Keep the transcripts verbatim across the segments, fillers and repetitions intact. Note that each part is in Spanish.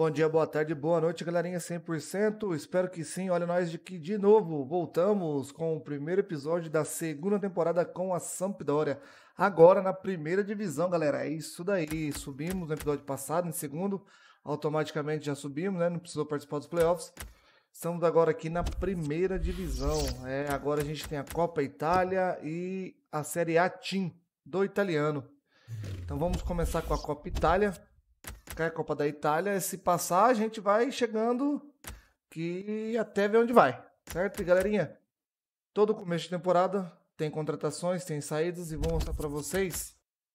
bom dia, boa tarde, boa noite, galerinha cem por cento. Espero que sim. Olha nós de aqui de novo. Voltamos com o primeiro episódio da segunda temporada com a Sampdoria. Agora na primeira divisão, galera. É isso daí. Subimos no episódio passado, em segundo. Automaticamente já subimos, né? Não precisou participar dos playoffs. Estamos agora aqui na primeira divisão. É, agora a gente tem a Copa Itália e a Série A Team do italiano. Então vamos começar com a Copa Itália. Que é a Copa da Itália. Se passar, a gente vai chegando que até ver onde vai. Certo? E galerinha, todo começo de temporada tem contratações, tem saídas e vou mostrar para vocês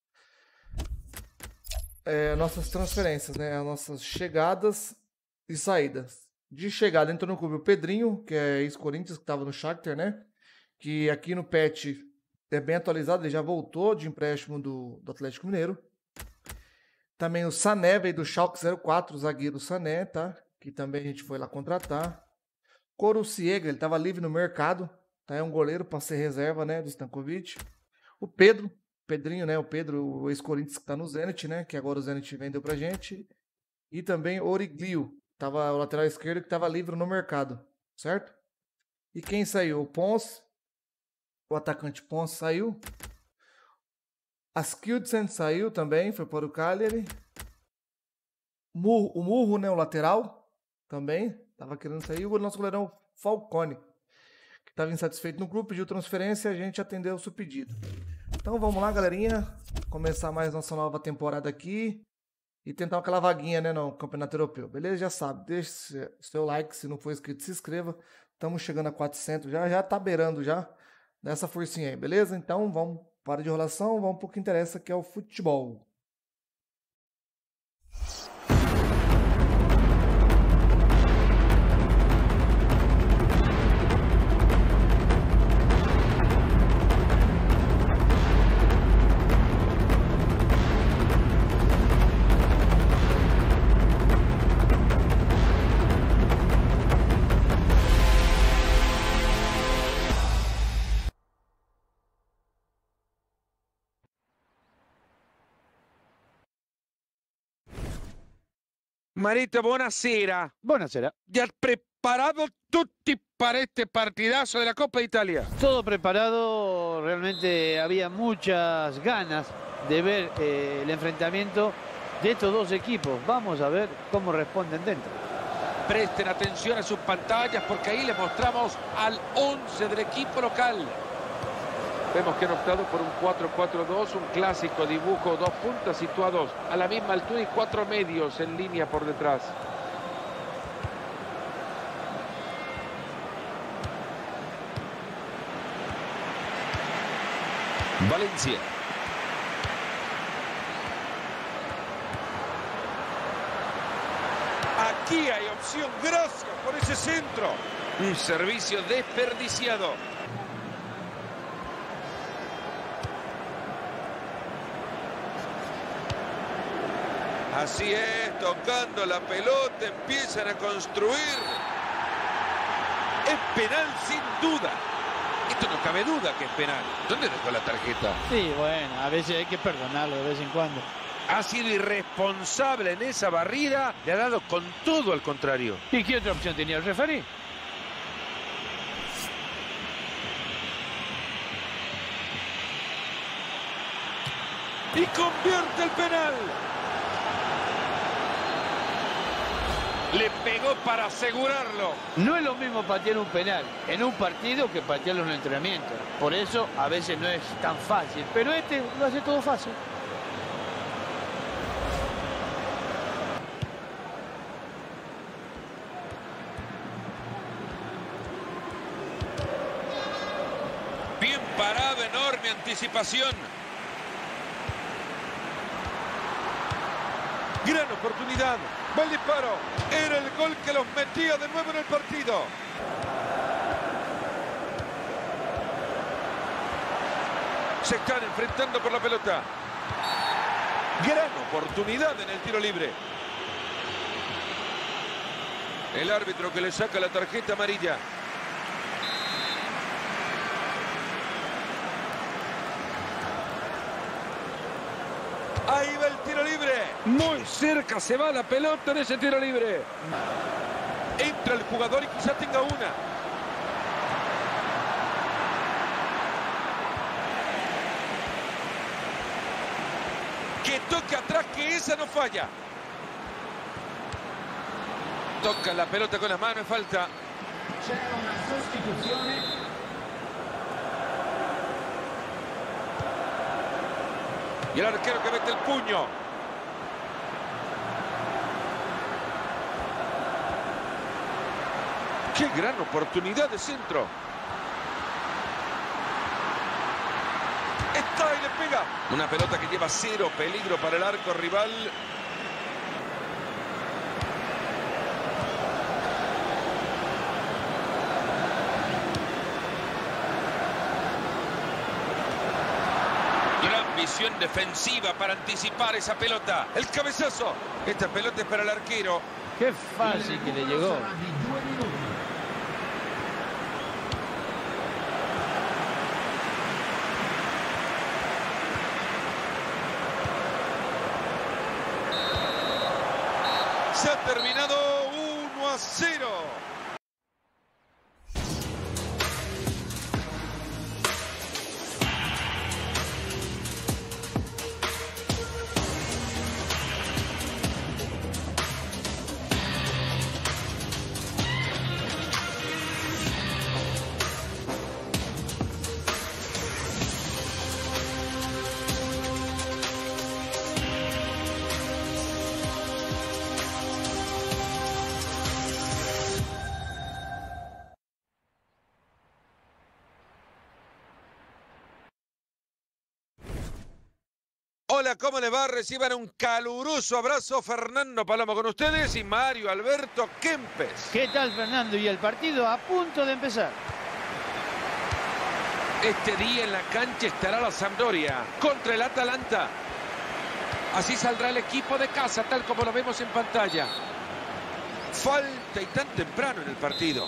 é, nossas transferências, né? As nossas chegadas e saídas. De chegada entrou no clube o Pedrinho, que é ex-Corinthians, que estava no Shakhtar, né? Que aqui no Pet é bem atualizado, ele já voltou de empréstimo do, do Atlético Mineiro. Também o Sané veio do Schalke zero quatro, o zagueiro Sané, tá? Que também a gente foi lá contratar. Coruciega, ele estava livre no mercado, tá? É um goleiro para ser reserva, né? Do Stankovic. O Pedro, Pedrinho, né? O Pedro, o ex-Corinthians que está no Zenit, né? Que agora o Zenit vendeu pra gente. E também o Origlio, tava o lateral esquerdo que estava livre no mercado, certo? E quem saiu? O Pons, o atacante Pons saiu. Askildsen saiu também, foi para o Cagliari. Murro, o Murro, né, o lateral, também, estava querendo sair. O nosso goleirão Falcone, que estava insatisfeito no grupo, pediu transferência e a gente atendeu o seu pedido. Então vamos lá, galerinha, começar mais nossa nova temporada aqui e tentar aquela vaguinha, né, no Campeonato Europeu. Beleza? Já sabe, deixe seu like, se não for inscrito, se inscreva. Estamos chegando a quatrocentos, já já tá beirando já nessa forcinha aí, beleza? Então vamos, para de enrolação, vamos para o que interessa, que é o futebol. Marito, buonasera. Buonasera. ¿Ya has preparado tutti para este partidazo de la Copa de Italia? Todo preparado, realmente había muchas ganas de ver eh, el enfrentamiento de estos dos equipos. Vamos a ver cómo responden dentro. Presten atención a sus pantallas porque ahí les mostramos al once del equipo local. Vemos que han optado por un cuatro cuatro dos, un clásico dibujo, dos puntas situados a la misma altura y cuatro medios en línea por detrás. Valencia. Aquí hay opción, gracias por ese centro. Un servicio desperdiciado. Así es, tocando la pelota, empiezan a construir. Es penal sin duda. Esto no cabe duda que es penal. ¿Dónde dejó la tarjeta? Sí, bueno, a veces hay que perdonarlo de vez en cuando. Ha sido irresponsable en esa barrida, le ha dado con todo al contrario. ¿Y qué otra opción tenía el referee? Y convierte el penal. Le pegó para asegurarlo. No es lo mismo patear un penal en un partido que patearlo en un entrenamiento. Por eso a veces no es tan fácil. Pero este lo hace todo fácil. Bien parado, enorme anticipación. Gran oportunidad. Va el disparo. Era el gol que los metía de nuevo en el partido. Se están enfrentando por la pelota. Gran oportunidad en el tiro libre. El árbitro que le saca la tarjeta amarilla. Ahí va el tiro libre. Muy cerca se va la pelota en ese tiro libre. Entra el jugador y quizá tenga una. Que toque atrás, que esa no falla. Toca la pelota con la mano en falta. C'era una sostituzione. Y el arquero que mete el puño. ¡Qué gran oportunidad de centro! Está y le pega. Una pelota que lleva cero peligro para el arco rival. Gran visión defensiva para anticipar esa pelota. El cabezazo. Esta pelota es para el arquero. Qué fácil que le llegó. Di due minuti. Se ha terminado uno a cero. Hola, ¿cómo les va? Reciban un caluroso abrazo. Fernando Palomo con ustedes y Mario Alberto Kempes. ¿Qué tal, Fernando? Y el partido a punto de empezar. Este día en la cancha estará la Sampdoria contra el Atalanta. Así saldrá el equipo de casa, tal como lo vemos en pantalla. Falta y tan temprano en el partido.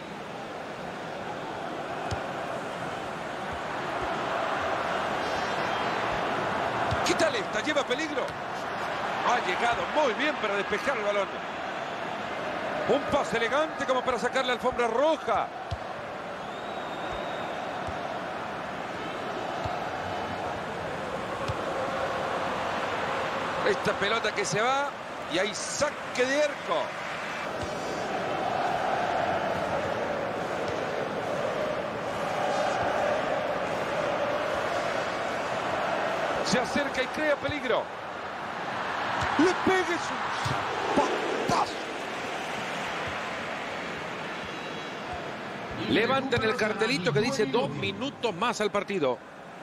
¿Qué tal esta? ¿Lleva peligro? Ha llegado muy bien para despejar el balón. Un pase elegante como para sacar la alfombra roja. Esta pelota que se va y hay saque de arco. Se acerca y crea peligro. Le pegue su patazo. Levantan el cartelito que dice dos minutos más al partido.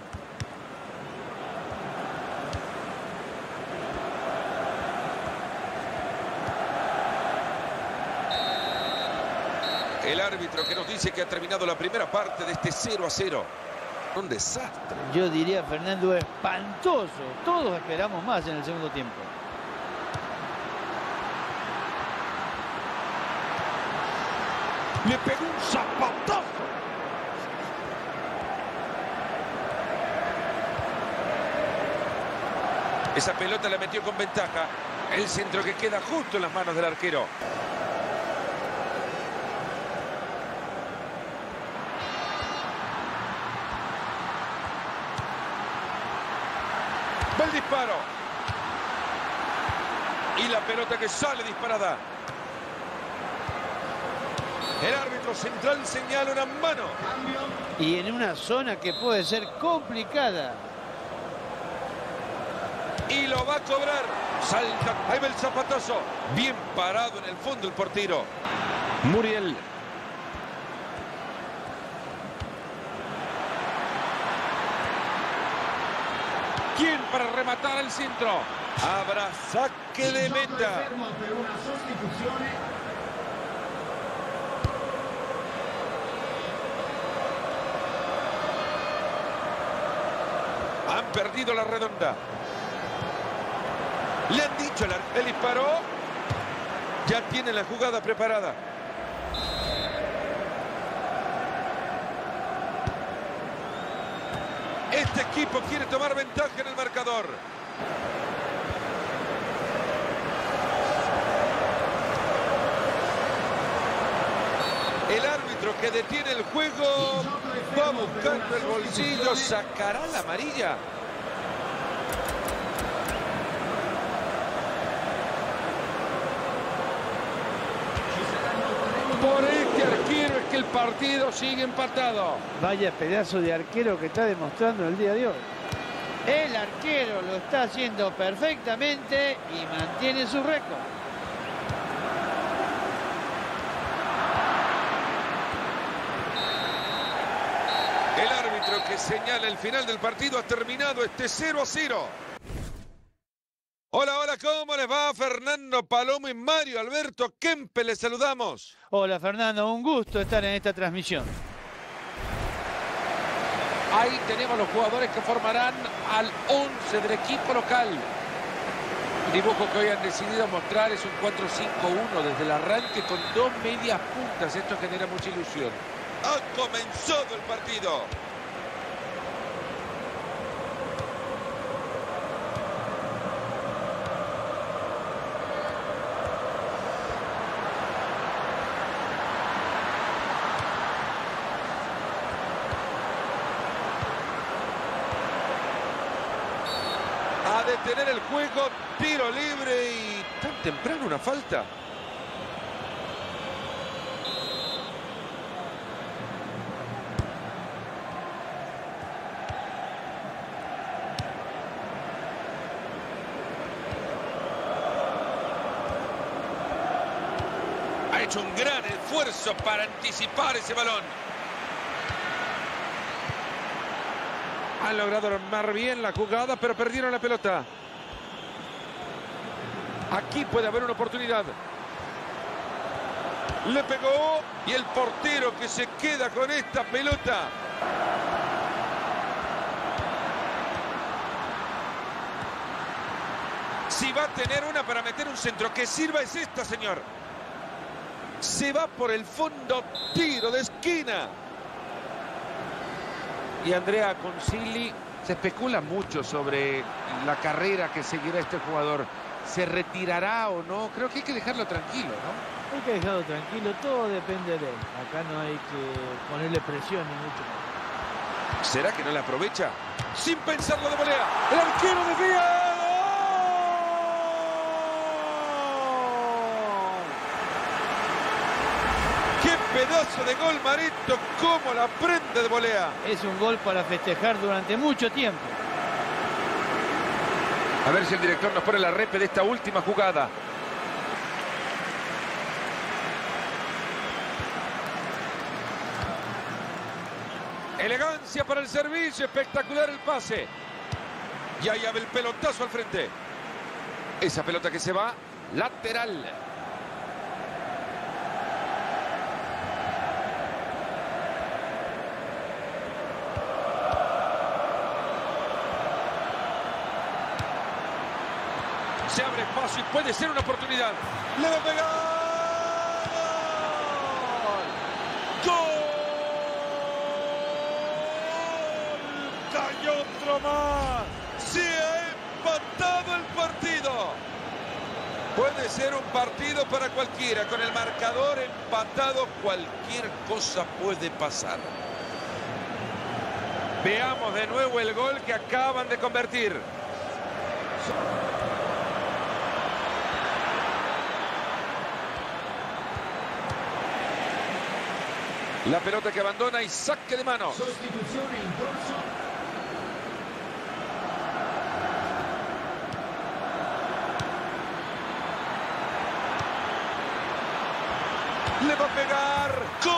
El árbitro que nos dice que ha terminado la primera parte de este cero a cero. Un desastre. Yo diría, Fernando, espantoso. Todos esperamos más en el segundo tiempo. Le pegó un zapatazo. Esa pelota la metió con ventaja. El centro que queda justo en las manos del arquero. Va el disparo. Y la pelota que sale disparada. El árbitro central señala una mano. Y en una zona que puede ser complicada. Y lo va a cobrar. Salta. Ahí va el zapatazo. Bien parado en el fondo el portero. Muriel. ¿Quién para rematar el centro? Habrá saque de meta. Han perdido la redonda. Le han dicho, el disparó. Ya tiene la jugada preparada. Este equipo quiere tomar ventaja en el marcador. árbitro que detiene el juego va buscando el bolsillo, ¿sacará la amarilla? Por este arquero es que el partido sigue empatado. Vaya pedazo de arquero que está demostrando el día de hoy. El arquero lo está haciendo perfectamente y mantiene su récord. El árbitro que señala el final del partido ha terminado este cero a cero. Hola, hola, ¿cómo les va? Fernando Palomo y Mario Alberto Kempe, les saludamos. Hola Fernando, un gusto estar en esta transmisión. Ahí tenemos los jugadores que formarán al once del equipo local. El dibujo que hoy han decidido mostrar es un cuatro cinco uno desde el arranque con dos medias puntas. Esto genera mucha ilusión. Ha comenzado el partido. A detener el juego, tiro libre y tan temprano una falta. Ha hecho un gran esfuerzo para anticipar ese balón. Han logrado armar bien la jugada, pero perdieron la pelota. Aquí puede haber una oportunidad. Le pegó y el portero que se queda con esta pelota. Si va a tener una para meter un centro que sirva es esta, señor. Se va por el fondo, tiro de esquina. Y Andrea Concili, se especula mucho sobre la carrera que seguirá este jugador. ¿Se retirará o no? Creo que hay que dejarlo tranquilo, ¿no? Hay que dejarlo tranquilo, todo depende de él. Acá no hay que ponerle presión ni mucho más. ¿Será que no la aprovecha? Sin pensarlo de volea. El arquero desvía. Pedazo de gol, Marito, cómo la prende de volea. Es un gol para festejar durante mucho tiempo. A ver si el director nos pone la repe de esta última jugada. Elegancia para el servicio, espectacular el pase. Y ahí abre el pelotazo al frente. Esa pelota que se va, lateral. Se abre espacio y puede ser una oportunidad. ¡Le va a pegar! ¡Gol! ¡Cayó otro más! ¡Se ha empatado el partido! Puede ser un partido para cualquiera. Con el marcador empatado, cualquier cosa puede pasar. Veamos de nuevo el gol que acaban de convertir. La pelota que abandona y saque de mano. Sostituzione in corso. Le va a pegar. ¡Gol!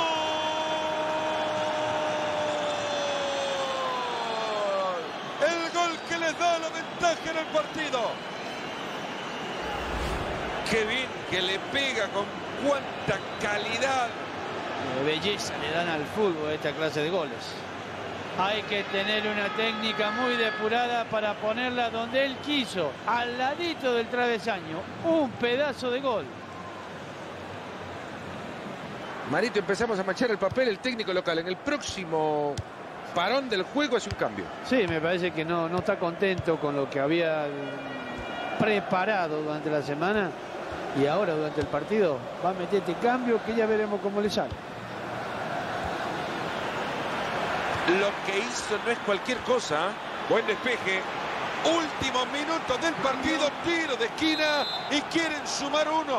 El gol que les da la ventaja en el partido. Qué bien que le pega, con cuánta calidad. De belleza le dan al fútbol esta clase de goles. Hay que tener una técnica muy depurada para ponerla donde él quiso, al ladito del travesaño. Un pedazo de gol. Marito, empezamos a manchar el papel. El técnico local en el próximo parón del juego hace un cambio. Sí, me parece que no, no está contento con lo que había preparado durante la semana. Y ahora durante el partido va a meter este cambio que ya veremos cómo le sale. Lo que hizo no es cualquier cosa. Buen despeje. Último minuto del partido. Tiro de esquina y quieren sumar uno.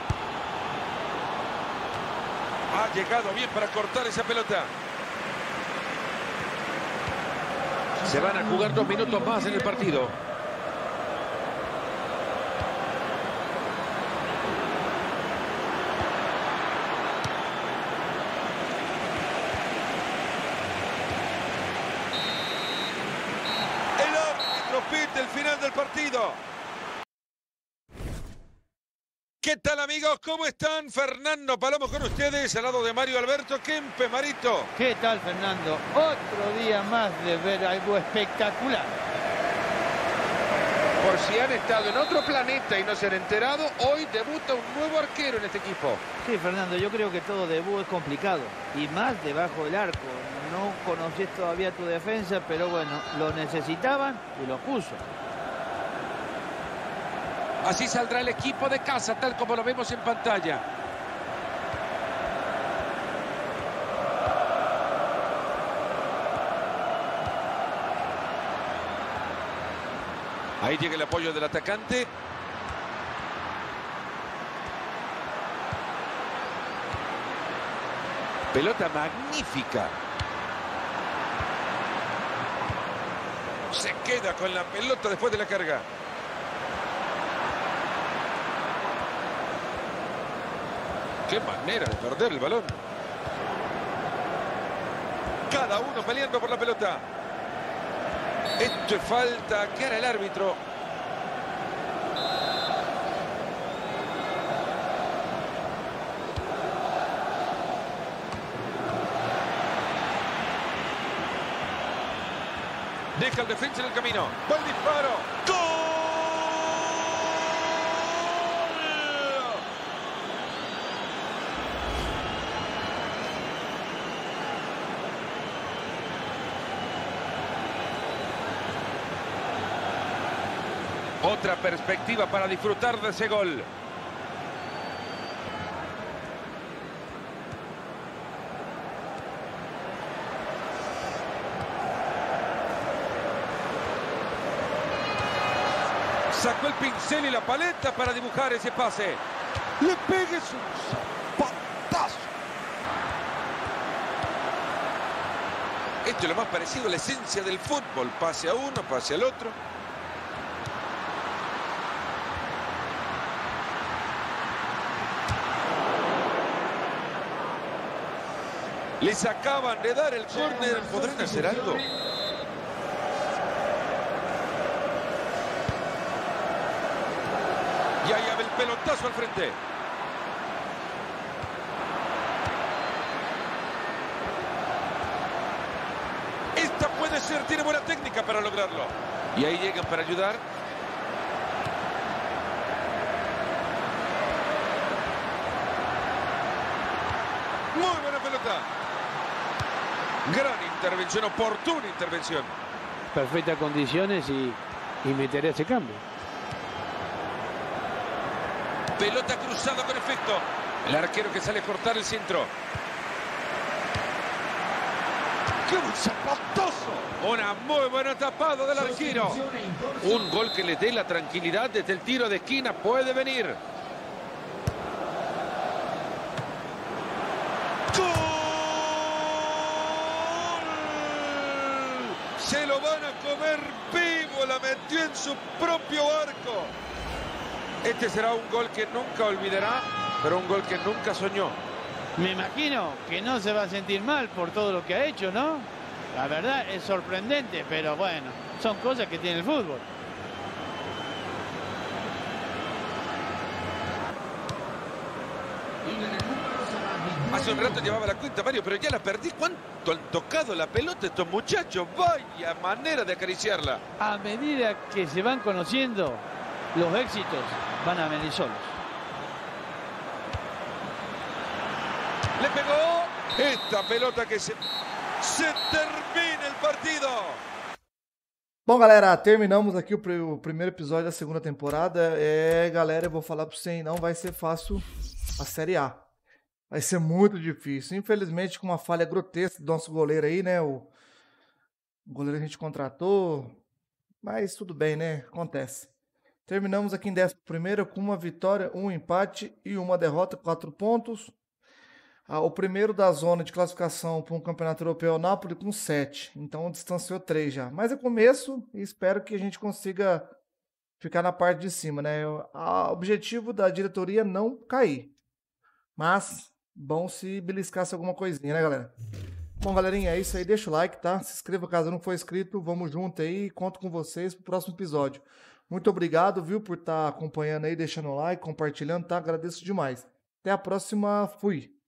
Ha llegado bien para cortar esa pelota. Se van a jugar dos minutos más en el partido. El árbitro pita el final del partido. ¿Qué tal, amigos? ¿Cómo están? Fernando Palomo con ustedes, al lado de Mario Alberto Kempe. Marito. ¿Qué tal, Fernando? Otro día más de ver algo espectacular. Por si han estado en otro planeta y no se han enterado, hoy debuta un nuevo arquero en este equipo. Sí, Fernando, yo creo que todo debut es complicado. Y más debajo del arco. No conoces todavía tu defensa, pero bueno, lo necesitaban y lo puso. Así saldrá el equipo de casa, tal como lo vemos en pantalla. Ahí llega el apoyo del atacante. Pelota magnífica. Se queda con la pelota después de la carga. Qué manera de perder el balón. Cada uno peleando por la pelota. Esto es falta. ¿Qué hará el árbitro? Deja el defensa en el camino. Buen disparo. ¡Gol! Otra perspectiva para disfrutar de ese gol. Sacó el pincel y la paleta para dibujar ese pase. Le pegue su zapatazo. Esto es lo más parecido a la esencia del fútbol. Pase a uno, pase al otro. Les acaban de dar el córner. ¿Podrán hacer algo? Y ahí va el pelotazo al frente. Esta puede ser, tiene buena técnica para lograrlo. Y ahí llegan para ayudar. Muy buena pelota. Gran intervención, oportuna intervención. Perfectas condiciones y, y meteré ese cambio. Pelota cruzada con efecto. El arquero que sale a cortar el centro. ¡Qué buen zapatazo! Una muy buena tapada del arquero. Un gol que le dé la tranquilidad desde el tiro de esquina. Puede venir. Se lo van a comer vivo, la metió en su propio arco. Este será un gol que nunca olvidará, pero un gol que nunca soñó. Me imagino que no se va a sentir mal por todo lo que ha hecho, ¿no? La verdad es sorprendente, pero bueno, son cosas que tiene el fútbol. Hace un rato llevaba la cuenta, Mario, pero ya la perdí. ¿Cuánto han tocado la pelota estos muchachos? Vaya manera de acariciarla. A medida que se van conociendo, los éxitos van a venir solos. Le pegó. Esta pelota que se... Se termina el partido. Bom, galera, terminamos aqui o, pr o primeiro episódio da segunda temporada. É, galera, eu vou falar pra vocês, não vai ser fácil a Série A. Vai ser muito difícil. Infelizmente, com uma falha grotesca do nosso goleiro aí, né? O, O goleiro a gente contratou, mas tudo bem, né? Acontece. Terminamos aqui em décimo primeiro com uma vitória, um empate e uma derrota, quatro pontos. Ah, o primeiro da zona de classificação para um campeonato europeu é o Napoli com sete. Então distanciou três já. Mas é começo e espero que a gente consiga ficar na parte de cima, né? O objetivo da diretoria é não cair. Mas bom se beliscasse alguma coisinha, né, galera? Bom, galerinha, é isso aí. Deixa o like, tá? Se inscreva caso não for inscrito. Vamos junto aí. Conto com vocês pro próximo episódio. Muito obrigado, viu, por estar acompanhando aí, deixando o like, compartilhando, tá? Agradeço demais. Até a próxima. Fui!